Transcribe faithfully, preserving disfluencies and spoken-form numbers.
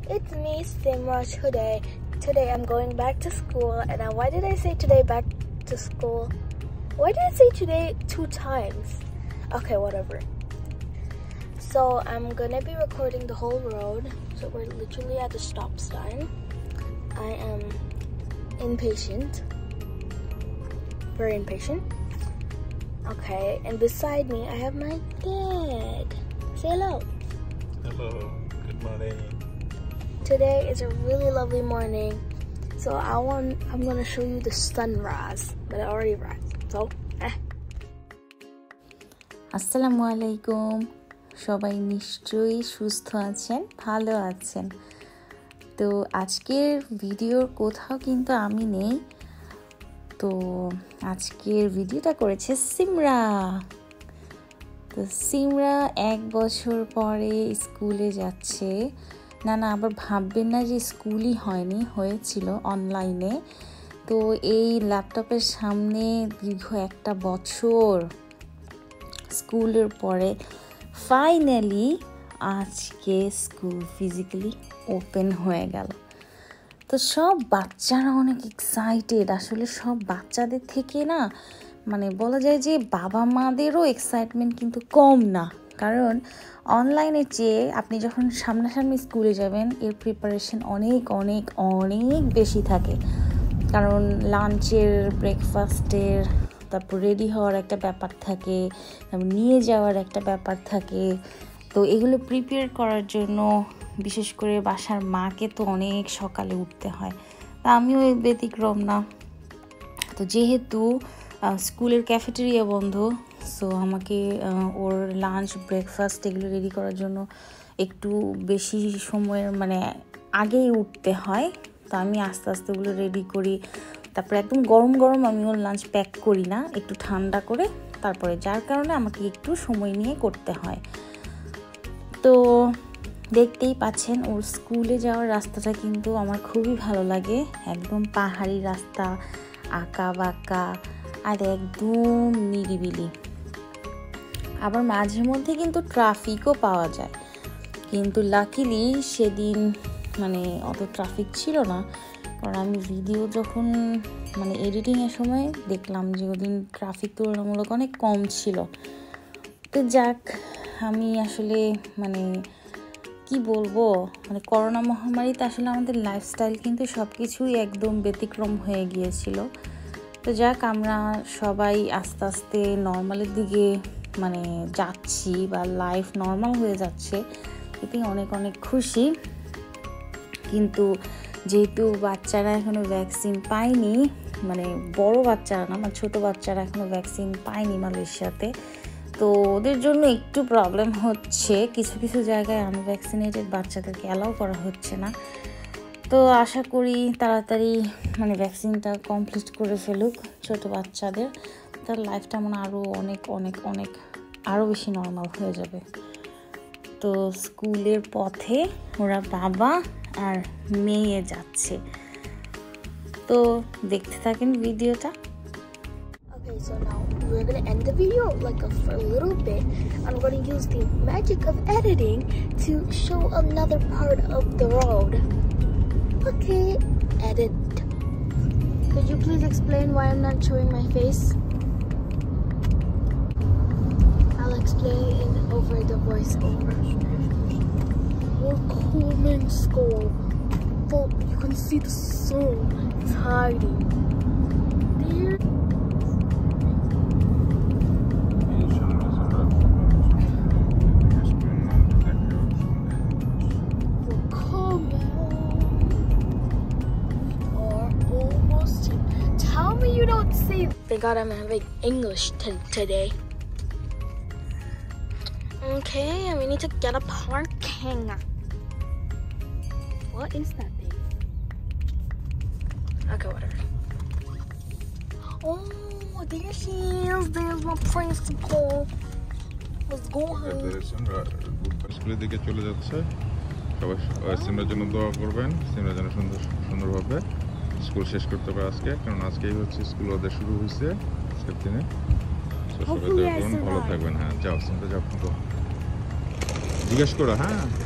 It's me, Simra. Today, today I'm going back to school. And now, why did I say today back to school? Why did I say today two times? Okay, whatever. So I'm gonna be recording the whole road. So we're literally at the stop sign. I am impatient. Very impatient. Okay, and beside me I have my dad. Say hello. Hello. Good morning. Today is a really lovely morning. So I want I'm gonna show you the sunrise, but it already rise. So eh. আসসালামু আলাইকুম সবাই নিশ্চয়ই সুস্থ আছেন ভালো আছেন তো আজকের ভিডিওর কোথাও কিন্তু আমি নেই তো আজকের ভিডিওটা করেছে সিমরা তো সিমরা এক বছর পরে স্কুলে যাচ্ছে না না আবার ভাববেন না যে স্কুলই হয়নি হয়েছিল অনলাইনে তো এই ল্যাপটপের সামনে দীর্ঘ একটা বছর স্কুলের পরে ফাইনালি আজকে স্কুল ফিজিক্যালি ওপেন হয়ে গেল তো সব বাচ্চারা অনেক এক্সাইটেড আসলে সব বাচ্চাদের থেকে না মানে বলা যায় যে বাবা মাদেরও এক্সাইটমেন্ট কিন্তু কম না কারণ অনলাইনে চেয়ে আপনি যখন সামনাসামনি স্কুলে যাবেন এর প্রিপারেশন অনেক অনেক অনেক বেশি থাকে কারণ লাঞ্চের ব্রেকফাস্টের তারপর রেডি হওয়ার একটা ব্যাপার থাকে তারপর নিয়ে যাওয়ার একটা ব্যাপার থাকে তো এগুলো প্রিপেয়ার করার জন্য বিশেষ করে বাসার মাকে তো অনেক সকালে উঠতে হয় তা আমিও ব্যতিক্রম না তো যেহেতু স্কুলের ক্যাফেটেরিয়া বন্ধ সো আমাকে ওর লাঞ্চ ব্রেকফাস্ট এগুলো রেডি করার জন্য একটু বেশি সময়ের মানে আগেই উঠতে হয় তো আমি আস্তে আস্তে ওগুলো রেডি করি তারপরে একদম গরম গরম আমি ওর লাঞ্চ প্যাক করি না একটু ঠান্ডা করে তারপরে যার কারণে আমাকে একটু সময় নিয়ে করতে হয় তো দেখতেই পাচ্ছেন ওর স্কুলে যাওয়ার রাস্তাটা কিন্তু আমার খুবই ভালো লাগে একদম পাহাড়ি রাস্তা আঁকা বাঁকা আর একদম নিরিবিলি আবার মাঝে মধ্যে কিন্তু ট্রাফিকও পাওয়া যায় কিন্তু লাকিলি সেদিন মানে অত ট্রাফিক ছিল না কারণ আমি ভিডিও যখন মানে এডিটিংয়ের সময় দেখলাম যে ওদিন ট্রাফিক তুলনামূলক অনেক কম ছিল তো যাক আমি আসলে মানে কি বলবো মানে করোনা মহামারীতে আসলে আমাদের লাইফস্টাইল কিন্তু সব কিছুই একদম ব্যতিক্রম হয়ে গিয়েছিল তো যাক আমরা সবাই আস্তে আস্তে নর্মালের দিকে মানে যাচ্ছি বা লাইফ নর্মাল হয়ে যাচ্ছে এতে অনেক অনেক খুশি কিন্তু যেহেতু বাচ্চারা এখনো ভ্যাকসিন পায়নি মানে বড় বাচ্চারা না মানে ছোটো বাচ্চারা এখনো ভ্যাকসিন পায়নি মালয়েশিয়াতে তো ওদের জন্য একটু প্রবলেম হচ্ছে কিছু কিছু জায়গায় আনভ্যাকসিনেটেড বাচ্চাদেরকে অ্যালাউ করা হচ্ছে না তো আশা করি তাড়াতাড়ি মানে ভ্যাকসিনটা কমপ্লিট করে ফেলুক ছোটো বাচ্চাদের তার লাইফটা মানে আরও অনেক অনেক অনেক আরও বেশি নর্মাল হয়ে যাবে তো স্কুলের পথে ওরা বাবা আর মেয়ে যাচ্ছে তো দেখতে থাকেন ভিডিওটা Okay, so now we're gonna end the video like a, for a little bit. I'm gonna use the magic of editing to show another part of the road. Okay, edit. Could you please explain why I'm not showing my face? I'll explain it over the voiceover. We're coming school. Well, you can see the sun. It's hiding. There. You don't see. Thank God I'm having English today. Okay, and we need to get a parking. What is that thing? Okay, whatever. Oh, there she is. There's my principal. Let's go ahead. স্কুলের দিকে চলে যাচ্ছে সবাই সিমরার জন্য দোয়া করবেন সিমরা যেন সুন্দর সুন্দরভাবে স্কুল শেষ করতে পারে আজকে কারণ আজকেই হচ্ছে স্কুল ওদের শুরু হয়েছে আজকের দিনে সবাই ভালো থাকবেন হ্যাঁ যাও সিমরা যাও জিজ্ঞেস করো হ্যাঁ